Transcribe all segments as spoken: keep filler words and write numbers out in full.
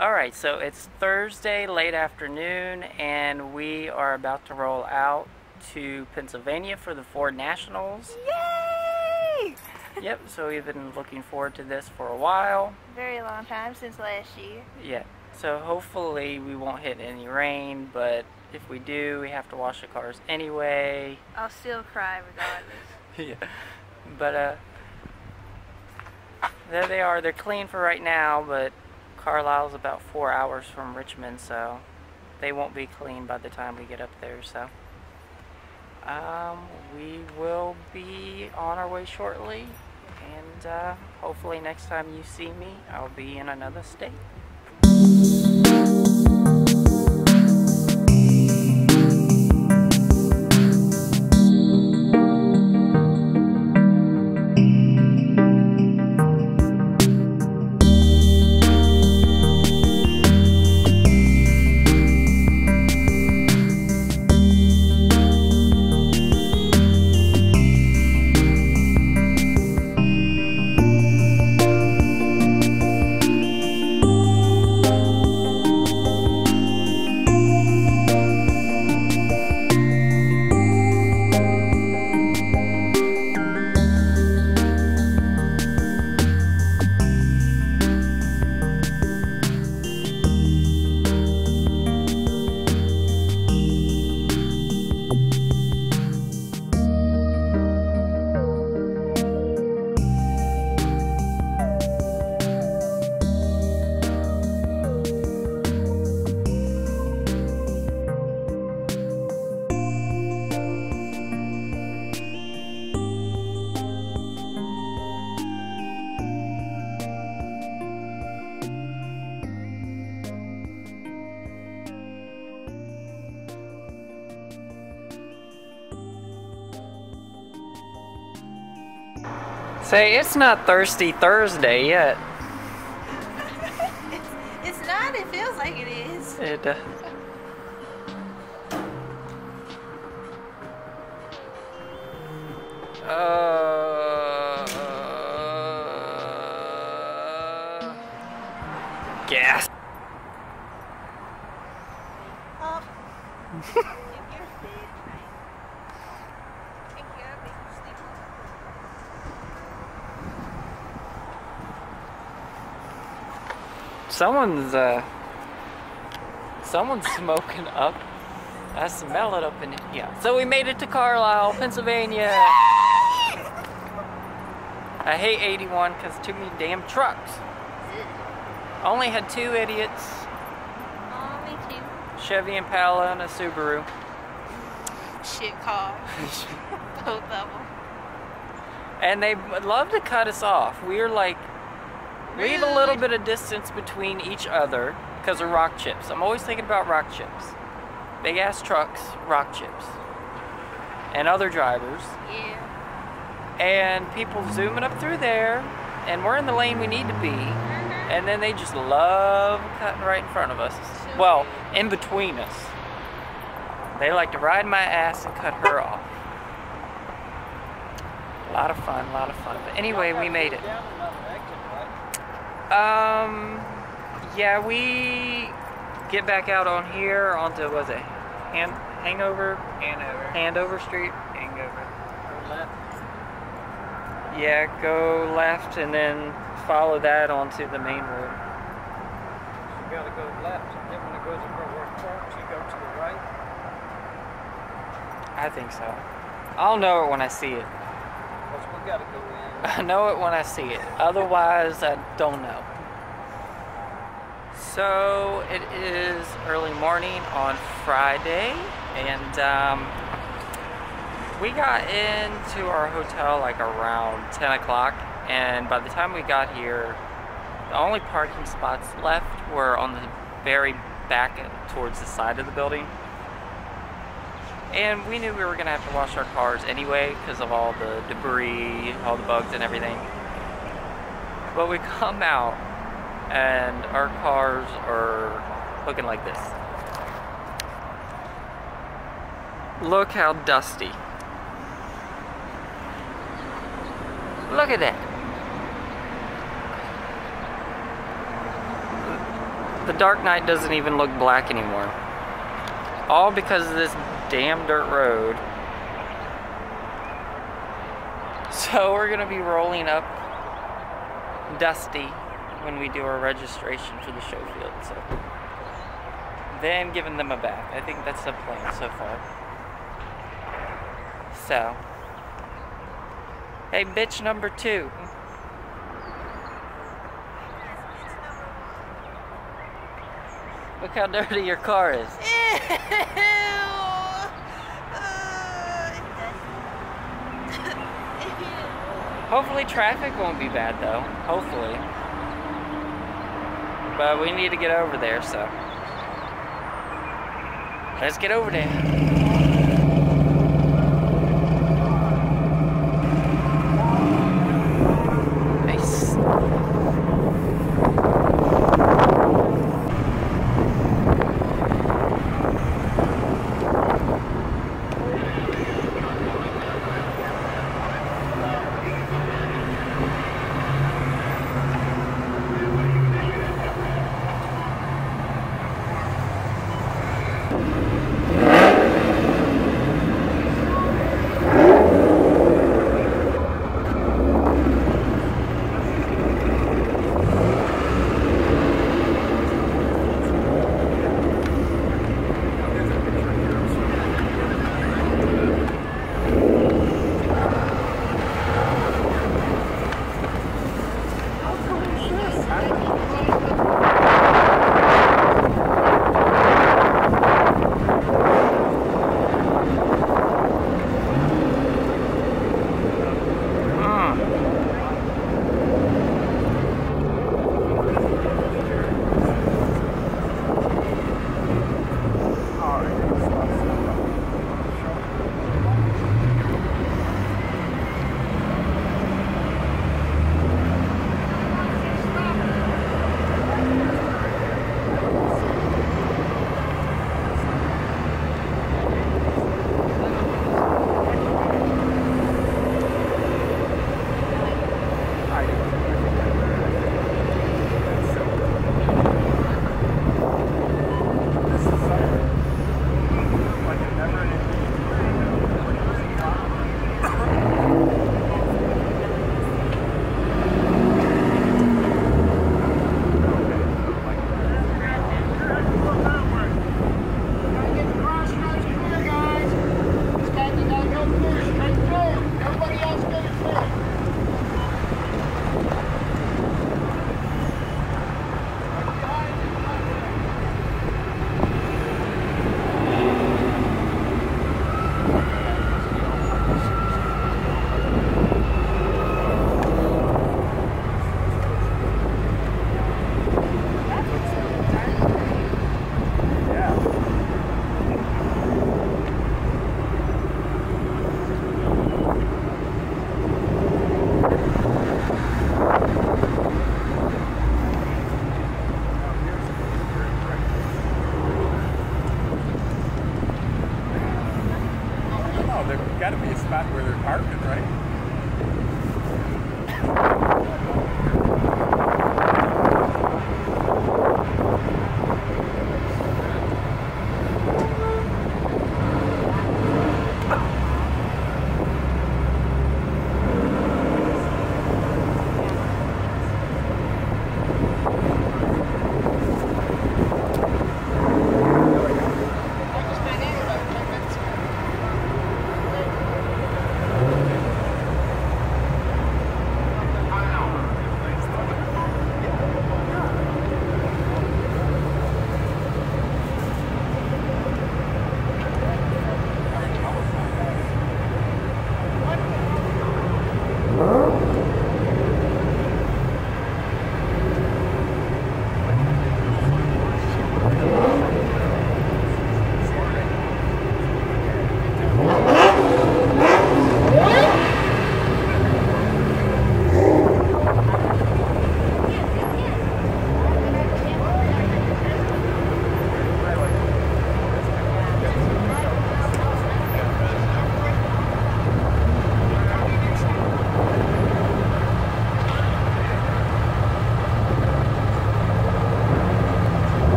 Alright, so it's Thursday, late afternoon, and we are about to roll out to Pennsylvania for the Ford Nationals. Yay! Yep, so we've been looking forward to this for a while. Very long time, since last year. Yeah, so hopefully we won't hit any rain, but if we do, we have to wash the cars anyway. I'll still cry regardless. Yeah, but uh, there they are. They're clean for right now, but Carlisle's about four hours from Richmond, so they won't be clean by the time we get up there. So um, we will be on our way shortly, and uh, hopefully next time you see me, I'll be in another state. Say, it's not Thirsty Thursday yet. it's, it's not, it feels like it is. It uh, uh, gas. Oh. If you're dead, take care of me. Sleep. Someone's uh someone's smoking up. I smell it up in here. So we made it to Carlisle, Pennsylvania. I hate eighty-one because too many damn trucks. Only had two idiots. Oh, me too. Chevy Impala and a Subaru. Shit car. Both of them. And they would love to cut us off. We were like, we have a little bit of distance between each other because of rock chips. I'm always thinking about rock chips. Big ass trucks, rock chips. And other drivers. Yeah. And people zooming up through there, and we're in the lane we need to be. Mm-hmm. And then they just love cutting right in front of us. Sure. Well, in between us. They like to ride my ass and cut her off. A lot of fun, a lot of fun. But anyway, we made it. Um, yeah, we get back out on here onto, was it Hand, Hangover? Hanover. Handover Street? Hangover. Go left. Yeah, go left and then follow that onto the main road. You gotta go left, and then when it goes over where Forks, you go to the right. I think so. I'll know it when I see it. Because we gotta go in. I know it when I see it. Otherwise, I don't know. So, it is early morning on Friday, and um, we got into our hotel like around ten o'clock, and by the time we got here, the only parking spots left were on the very back towards the side of the building. And we knew we were going to have to wash our cars anyway because of all the debris, all the bugs and everything. But we come out and our cars are looking like this. Look how dusty. Look at that. The Dark Knight doesn't even look black anymore. All because of this damn dirt road. So we're gonna be rolling up Dusty when we do our registration for the show field. So then giving them a bath. I think that's the plan so far. So, hey, bitch number two. Look how dirty your car is. Hopefully traffic won't be bad though. Hopefully. But we need to get over there, so. Let's get over there. Nice.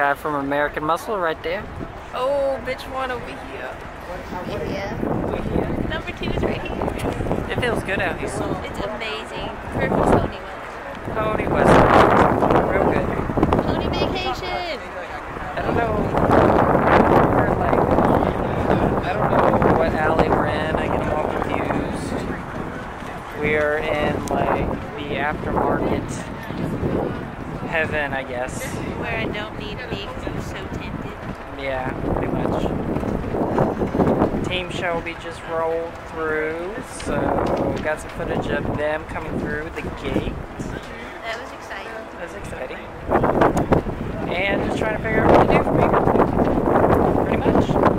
guy from American Muscle right there. Oh, bitch one over here. Yeah. Over here. Number two is right here. It feels good out here. It's amazing. Perfect pony weather. Pony West. Real good. Pony vacation. I don't know. We're like, I don't know what alley we're in. I get them all confused. We are in like the aftermarket heaven, I guess. Where I don't need to be because I'm so tempted. Yeah, pretty much. Team Shelby just rolled through, so got some footage of them coming through the gate. That was exciting. That's exciting. And just trying to figure out what to do from here. Pretty much.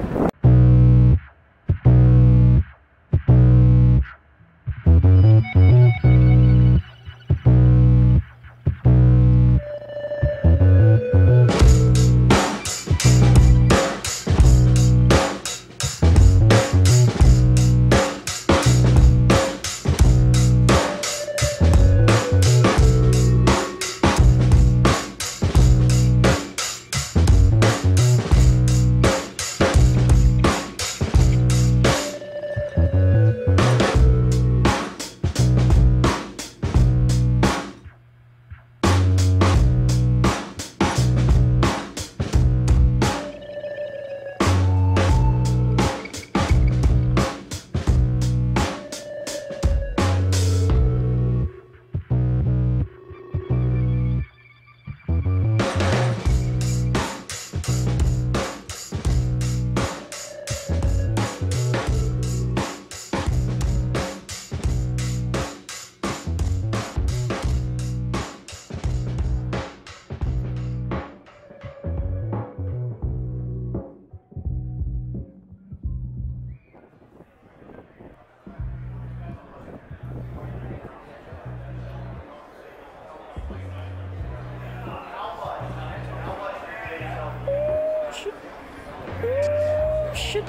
Shit.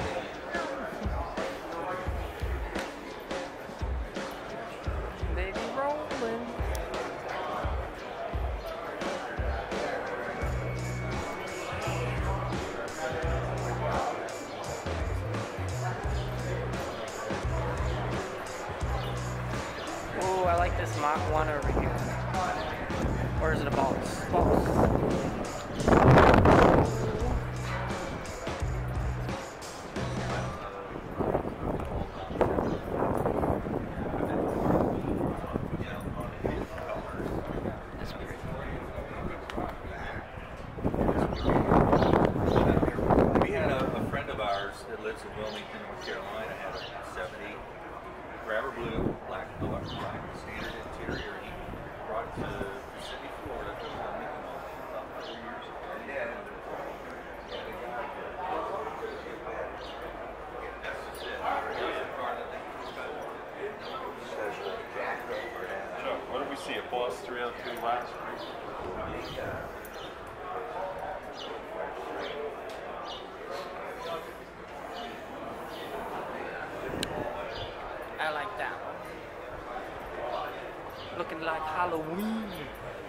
Baby rolling. Oh, I like this Mach one over here. Or is it a boss? Boss. That lives in Wilmington, North Carolina, had a seventy Grabber Blue, black color, black standard interior. He brought it to City, Florida, to Wilmington about four years ago. Yeah. That's just it. Here's the car that they So, what did we see? A Boss three oh two last week? I like that one. Looking like Halloween.